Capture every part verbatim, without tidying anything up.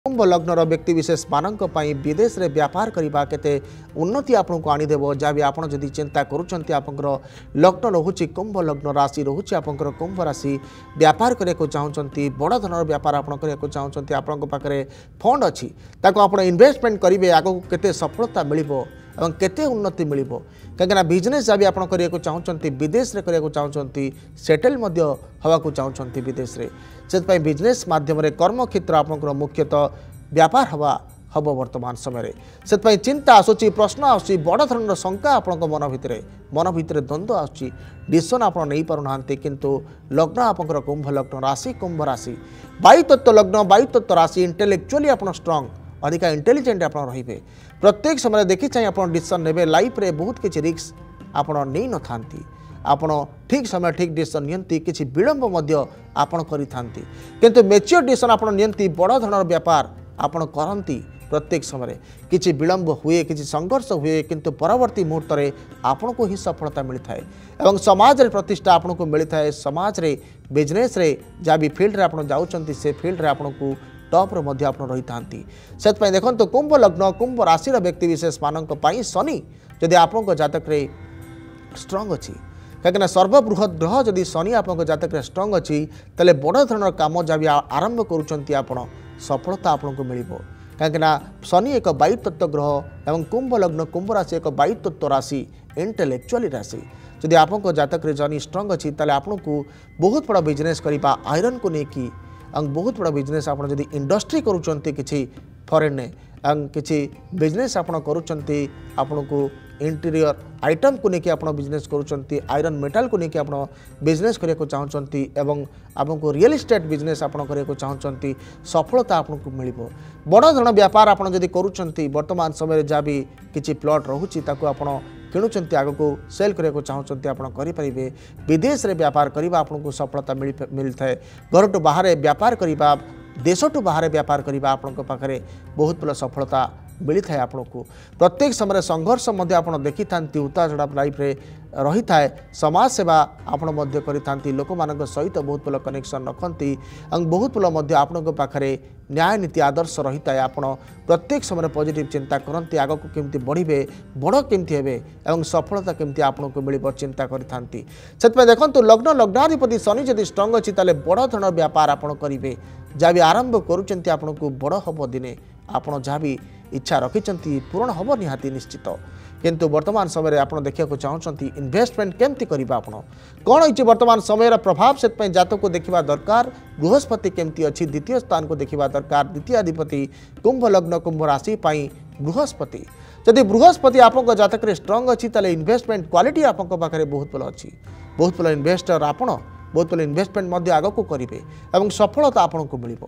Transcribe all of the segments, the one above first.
कुंभ लग्नर व्यक्ति विशेष मानक पई विदेश रे व्यापार करबा केते उन्नति आपन को आनी देबो। जहाँ भी आपन जदि चिंता करूछंती आपनकर लग्न रहुची कुंभ लग्न राशि रहुची आपनकर कुंभ राशि व्यापार करे को चाहूछंती बड़ धनर व्यापार आपन करे को चाहूछंती आपन पाखरे फंड अछि ताको आपन इन्वेस्टमेंट करिवे आगो केते सफलता मिलिबो एवं केते उन्नति मिलिबो कहीं बिजनेस जब आप करिया को चाहूछंती विदेश रे करिया को चाहूछंती सेटल मध्य हवा को चाहूछंती विदेश रे से बिजनेस माध्यम रे कर्म क्षेत्र आपनकर मुख्यतः व्यापार हवा हम वर्तमान समय से चिंता आसूची प्रश्न आसूची बड़ धरण शंका आपण मन भितर मन भितर द्वंद्व आसूची डिसीजन आप नहीं पारना किंतु लग्न आपंकर कुंभ लग्न राशि कुंभ राशि वायु तत्व लग्न वायु तत्व राशि इंटेलेक्चुअली आप स्ट्रांग अधिका इंटेलिजेंट आप रे प्रत्येक समय देखी चाहिए आप डिसीजन ने लाइफ रे बहुत किसी रिस्क आप नहीं न था आपण ठीक समय ठीक डिसीजन नियंती किछि विलंब मध्य आपण करिथांती किंतु मैच्योर डिसीजन आपण नियंती बड़ धৰণৰ व्यापार आपण करंती प्रत्येक समय किछि विलंब हुए किछि संघर्ष हुए किंतु परवर्ती मुहूर्त रे आपण को ही सफलता मिलता है एवं समाज रे प्रतिष्ठा आपण को मिलता है समाज रे बिजनेस रे जा भी फील्ड रे आपण जाउचंती से फील्ड रे आपण को टॉप रे मध्य आपण रही थांती सेत पय देखंतो कुंभ लग्न कुंभ राशि रे व्यक्ति विशेष मानक पई शनि यदि आपण को जातक रे स्ट्रांग अछि कहीं सर्वबृहत ग्रह जदि शनि आप जातक स्ट्रांग अच्छी तेल बड़ धरण काम जब आरंभ करुँच आप सफलता आपन को मिल कहीं शनि एक वायु तत्व ग्रह एवं कुंभ लग्न कुंभ राशि एक वायु तत्व राशि इंटेलेक्चुअली राशि जदि आप जातक शनि स्ट्रांग अच्छी तेल आपन को बहुत बड़ा बिजनेस करवा आयरन को लेकिन बहुत बड़ा बिजनेस आप इंडस्ट्री करुँच कि फरेन किसी बिजनेस आप करुँच आपन को इंटीरियर आइटम को लेकिन आप बिजनेस करुँच आयरन मेटाल को लेकिन आप बिजनेस करने को चाहते एवं आपको रियल एस्टेट बिजनेस आप करने को चाहते सफलता आपको मिल बड़ धरण व्यापार आप करुँच वर्तमान समय जहाँ भी किसी प्लॉट रोचे आप किणुंट आग को सेल करने को चाहते आप करें विदेश रे व्यापार करने आपको सफलता मिलता है घर टू बाहर व्यापार करने देश टू बाहर व्यापार करने आपन पाखे बहुत बड़ा सफलता मिलता है आपन को प्रत्येक समय संघर्ष मध्य आप देखी था उतार चढ़ाव लाइफ रे रही था समाज सेवा आपण करी लोक मान सहित बहुत भल कनेक्शन रखती और बहुत भल आपण पाखे न्याय नीति आदर्श रही था आपड़ प्रत्येक समय पॉजिटिव चिंता करती आग को केमती बढ़े बड़ केमती हे और सफलता केमती आपन को मिल चिंता करी से देखो लग्न लग्नाधिपति शनि जदि स्ट्रांग अच्छी तेल बड़ धरण व्यापार आपड़ करेंगे जहाँ भी आरंभ करुँच आपन को बड़ हम दिने आपड़ जहाँ भी इच्छा रखिंट पूरण हम निहाती निश्चित किंतु वर्तमान समय आप देखा चाहते इन्वेस्टमेंट केमती करवा आप कौन हो वर्तमान समय प्रभाव से जातक को देखा दरकार बृहस्पति केमती अच्छी द्वितीय स्थान को देखा दरकार द्वितीय अधिपति कुंभ लग्न कुंभ राशि बृहस्पति जदि बृहस्पति आप जातक स्ट्रांग अच्छी तेल इन्वेस्टमेंट क्वालिटी आप बहुत भल अच्छी बहुत भल इन्वेस्टर आप बहुत भल इन्वेस्टमेंट आग को करेंगे और सफलता आपन को मिल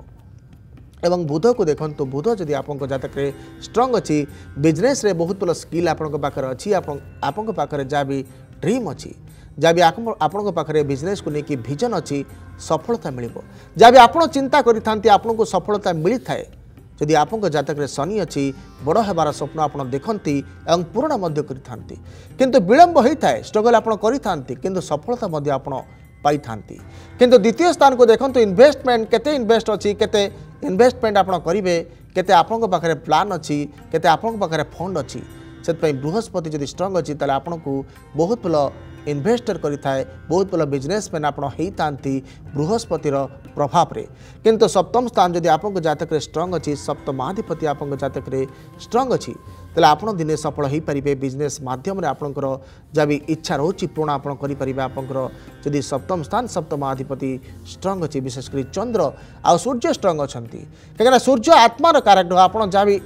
एवं बुध को देखो तो बुध जदि आप जातक स्ट्रांग अच्छी बिजनेस रे बहुत भल स्किल आपण पाखे अच्छी आपण पाखे जहाँ भी ड्रीम अच्छी जहाँ भी आपण पाखे बिजनेस को लेकिन विजन अच्छी सफलता मिल जहाँ भी आप चिंता करें आपन को सफलता मिलता है जदि आप जातक शनि अच्छी बड़ होबार स्वप्न आप देखती और पूरण करते किंतु विलंब होता है स्ट्रगल आप करते सफलता आप पाई थांती किंतु द्वितीय स्थान को देखो इन्वेस्टमेंट केते इन्वेस्ट अच्छी केते इन्वेस्टमेंट आप करेंगे केते आपन पाखे प्लान अच्छी केते आपन पाखे फंड अच्छी से बृहस्पति जदि स्ट्रांग अच्छी तेल आपन को बहुत भल इन्वेस्टर करें बहुत भल बिजनेसमैन आप बृहस्पतिर प्रभाव रे किंतु सप्तम स्थान जदि आप जातक स्ट्रांग अच्छी सप्तमाधिपति आप जातक स्ट्रांग अच्छी तेल आप दिने सफल हो पारे बिजनेस मध्यम आपंकर जहाँ भी इच्छा रोचे पूर्ण आप करेंगे आपंकर जदि सप्तम स्थान सप्तमाधिपति स्ट्रांग अच्छी विशेषकर चंद्र आ सूर्य स्ट्रांग अच्छा कहीं सूर्य आत्मार कारक आप जहाँ भी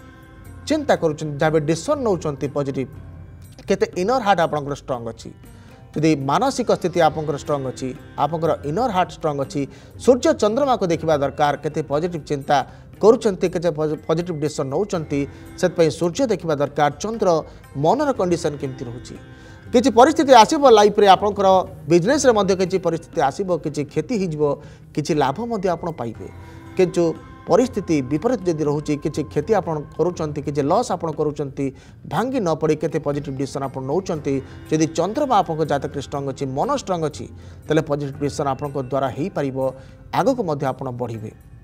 चिंता कर जहाँ भी डिसीजन नौ पॉजिटिव केते इनर हार्ट आपंकर स्ट्रांग अच्छी जदि मानसिक स्थिति आपंकर स्ट्रांग अच्छी आपंकर इनर हार्ट स्ट्रांग अच्छी सूर्य चंद्रमा को देखा दरकार केते पॉजिटिव चिंता करुँचे पॉजिटिव डिसीजन नौकरी से सूर्य देखा दरकार चंद्र मनर कंडीशन केमती रोचे किसी परिस्थिति आसब लाइफ रे आपंकर बिजनेस रे मध्य किसी परिस्थिति आसब किसी क्षति हो किसी लाभ आप पाइबे किंतु परिस्थिति विपरीत जदि रोचे किसी क्षति आप किसी लॉस आप भांगी न पड़े केते पॉजिटिव डिसीजन आप नौकरी जदि चंद्रमा आप जातक स्ट्रांग अच्छी मन स्ट्रांग अच्छी तेल पॉजिटिव डिसीजन आप द्वारा हो पार आग को आप बढ़े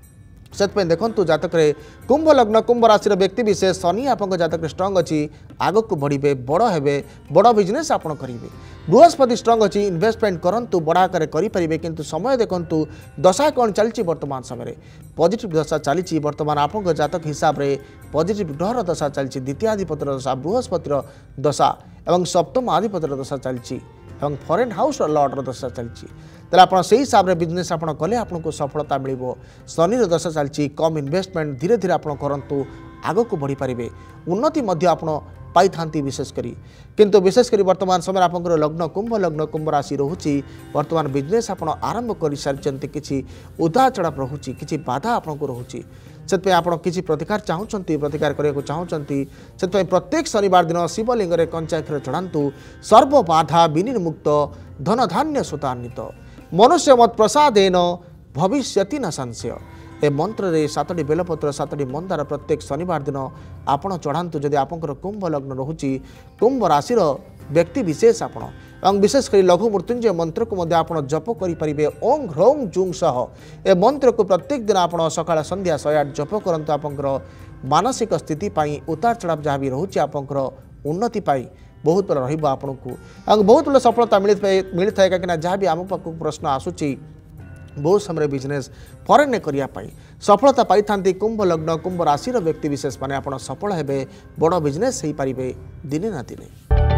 से देखु जातक कुंभ लग्न कुंभ राशि व्यक्ति विशेष शनि आप जातक स्ट्रंग अच्छी आग को बढ़े बड़ हे बड़ बिजनेस आप करेंगे। बृहस्पति स्ट्रंग अच्छी इन्वेस्टमेंट करूँ बड़ आकार करेंगे किंतु समय देखूँ दशा कौन चलती वर्तमान समय पॉजिटिव दशा चली वर्तमान आप जातक हिसाब से पॉजिटिव ग्रहर दशा चलती द्वितीयाधिपतिर दशा बृहस्पतिर दशा और सप्तम आधिपतिर दशा चलती फॉरेन हाउस लॉर्डर दशा चलती तेल आप हिसाब से बिजनेस आप कले आपको सफलता मिल शनि दशा चलती कम इन्वेस्टमेंट धीरे धीरे आप करूँ आग को बढ़ी पारे उन्नति आप पाई था विशेषकर किंतु विशेषकर वर्तमान समय आप लग्न कुंभ लग्न कुंभ राशि रोचे वर्तमान बिजनेस आप आरंभ कर सारी किसी उतार चढ़ाव रोचे किसी बाधा आपको रोचे से आप किसी प्रतिकार चाहते प्रतिकार करने को चाहते से प्रत्येक शनिवार दिन शिवलिंग में कंचा क्षीर चढ़ातु सर्व बाधा विनिर्मुक्त धन धान्य सुतान्वित मनुष्य मत प्रसादेन भविष्यति न संशय ए मंत्र रे सातटी बेलपत्र सातटी मंदार प्रत्येक शनिवार दिन आपण चढ़ातु जदि आपंकर कुंभ लग्न रोचे कुंभ राशि व्यक्ति विशेष आपण और विशेषकर लघु मृत्युंजय मंत्र को आप जप करेंगे ओं ह्रौं जूं सह ए मंत्र को प्रत्येक दिन आप सकाळ संध्या शहे आठ जप करूँ आपंकर मानसिक स्थिति उतार चढ़ाव जहाँ भी रोचे आपंकर उन्नति बहुत बड़ा रही आपको और बहुत बड़ा सफलता मिलता है कहीं जहाँ भी आम पाक प्रश्न आसूची बहुत समय बिजनेस फॉरेन करने सफलता पाई था कुंभ लग्न कुंभ राशि व्यक्ति विशेष माने आप सफल हेबे बड़ बिजनेस हो पारे दिने ना दिने।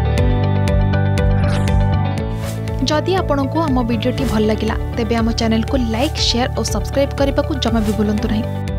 जदि आपंक आम भिडी भल लगा तेब आम चैनल को लाइक शेयर और सब्सक्राइब करने को जमा भी भूलु नहीं।